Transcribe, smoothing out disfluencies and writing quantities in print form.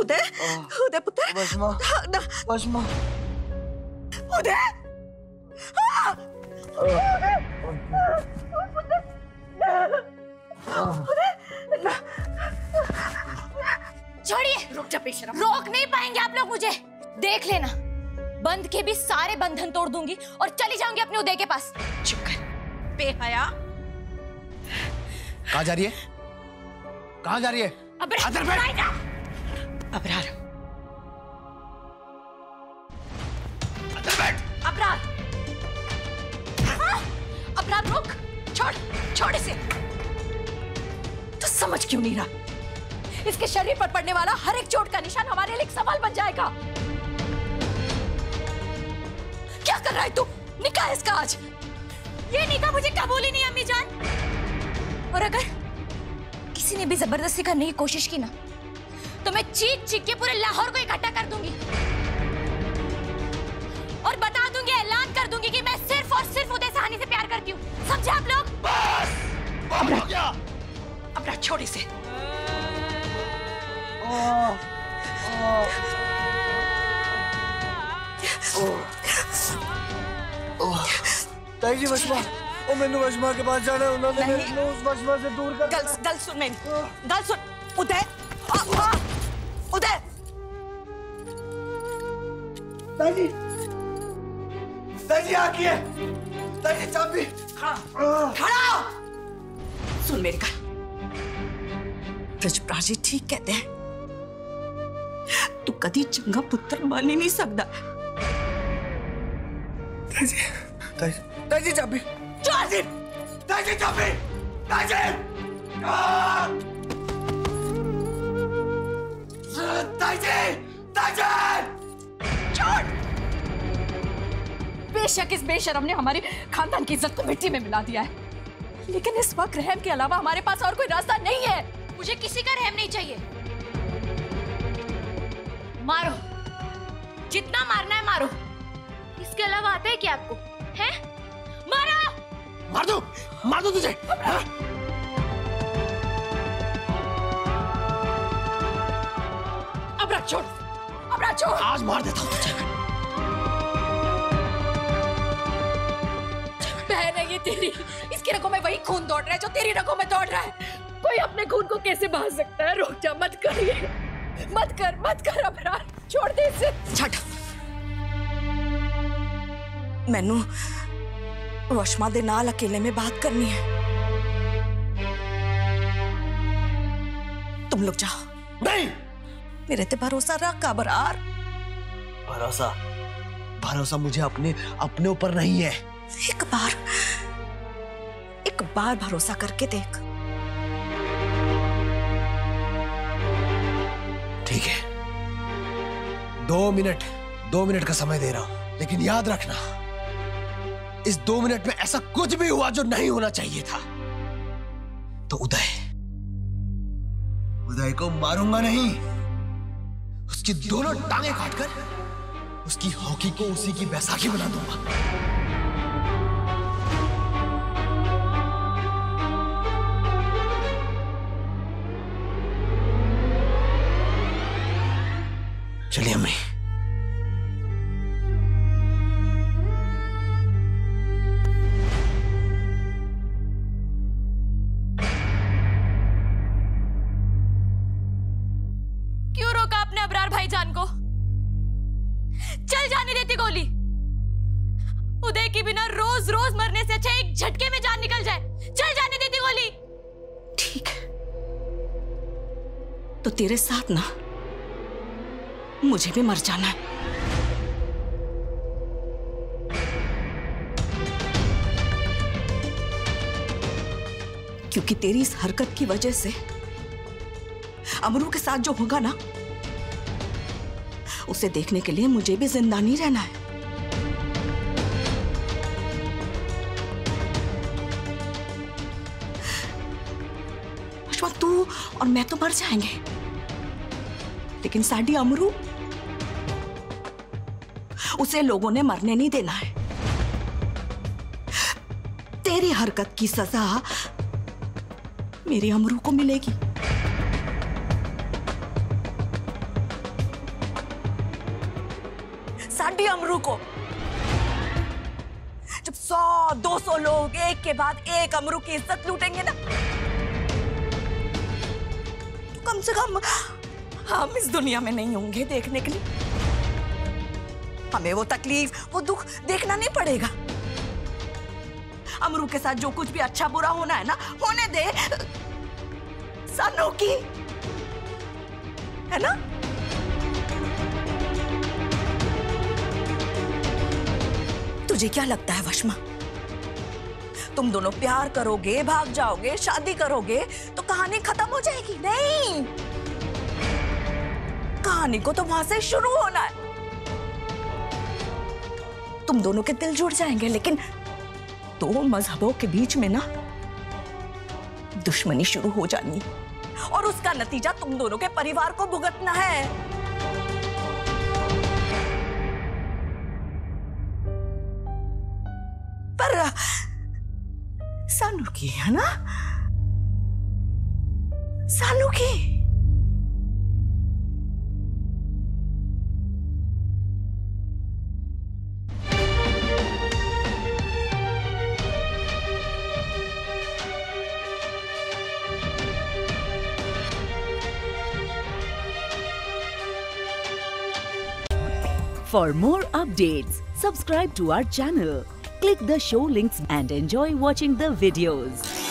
उदय, उदय पुत्र। वशमा, वशमा। उदय, छोड़िए। रुक जा बेशरम। रोक नहीं पाएंगे आप लोग मुझे। देख लेना, बंद के भी सारे बंधन तोड़ दूंगी और चली जाऊंगी अपने उदय के पास। चुप कर बेहया। कहाँ जा रही है? कहाँ जा रही है? अबरार, अबरार, अंदर बैठ। अबरार, अबरार रुक। छोड़, छोड़ इसे। तो समझ क्यों नहीं रहा? इसके शरीर पर पड़ने वाला हर एक चोट का निशान हमारे लिए एक सवाल बन जाएगा। क्या कर रहा है तू? निकाह है इसका आज। ये निकाह मुझे कबूल ही नहीं अम्मी जान। और अगर किसी ने भी जबरदस्ती करने की कोशिश की ना, तो मैं चीख चीख के पूरे लाहौर को इकट्ठा कर दूंगी और बता दूंगी, ऐलान कर दूंगी कि मैं सिर्फ और सिर्फ उदय सहानी से प्यार करती हूँ। समझे आप लोग? बस, बहुत हो गया। अबरार छोड़ इसे। ताई जी वशमा, ओ मैंने वशमा के पास जाना है। उन्होंने मेरे को उस वशमा से दूर कर। गल सुन मेरी, गल सुन। उदय, उदय। ताई जी आके, ताई जी चाबी। खड़ा। सुन मेरी गल, ब्रजप्राण जी ठीक कहते हैं, तू कदी चंगा पुत्र बन ही नहीं सकता। ताई जी चाबी। ताई जी चाबी। ताई जी। छोड़। बेशक इस बेशरम ने हमारी खानदान की इज्जत को मिट्टी में मिला दिया है, लेकिन इस वक्त रहम के अलावा हमारे पास और कोई रास्ता नहीं है। मुझे किसी का रहम नहीं चाहिए। मारो, जितना मारना है मारो। इसके अलावा आता है क्या आपको? हैं? मारो। मार दो तुझे। अबरार छोड़, अबरार छोड़। आज मार देता हूँ तुझे। बहन है ये तेरी, इसकी रगों में वही खून दौड़ रहा है जो तेरी रगों में दौड़ रहा है। कोई अपने खून को कैसे बहा सकता है? रुक जा, मत कर ये, मत कर अबरार, छोड़ दे इसे। छट। मैनू वशमा दे नाल अकेले में बात करनी है। तुम लोग जाओ। नहीं, मेरे ते भरोसा रख अबरार। भरोसा मुझे अपने ऊपर नहीं है। एक बार भरोसा करके देख। ठीक है, 2 मिनट का समय दे रहा हूं, लेकिन याद रखना, इस 2 मिनट में ऐसा कुछ भी हुआ जो नहीं होना चाहिए था तो उदय को मारूंगा नहीं, उसकी दोनों टांगे काटकर उसकी हॉकी को उसी की बैसाखी बना दूंगा। चलिए अम्मी। क्यों रोका आपने अबरार भाईजान को? चल जाने देती गोली। उदय के बिना रोज रोज मरने से अच्छा एक झटके में जान निकल जाए। चल जाने देती गोली। ठीक है, तो तेरे साथ ना मुझे भी मर जाना है। क्योंकि तेरी इस हरकत की वजह से अमरू के साथ जो होगा ना, उसे देखने के लिए मुझे भी जिंदा नहीं रहना है। तू और मैं तो मर जाएंगे, लेकिन साडी अमरू, उसे लोगों ने मरने नहीं देना है। तेरी हरकत की सजा मेरी अमरू को मिलेगी। साडी अमरू को। जब 100-200 लोग एक के बाद एक अमरू की इज्जत लूटेंगे ना, तो कम से कम हम इस दुनिया में नहीं होंगे देखने के लिए। हमें वो तकलीफ, वो दुख देखना नहीं पड़ेगा। अमरू के साथ जो कुछ भी अच्छा बुरा होना है ना, होने दे सानू की, है ना? तुझे क्या लगता है वशमा, तुम दोनों प्यार करोगे, भाग जाओगे, शादी करोगे तो कहानी खत्म हो जाएगी? नहीं, कहानी को तो वहां से शुरू होना है। तुम दोनों के दिल जुड़ जाएंगे, लेकिन दो मजहबों के बीच में ना दुश्मनी शुरू हो जानी, और उसका नतीजा तुम दोनों के परिवार को भुगतना है। पर सानू की, है ना? सानू की। For more updates, subscribe to our channel, click the show links and enjoy watching the videos.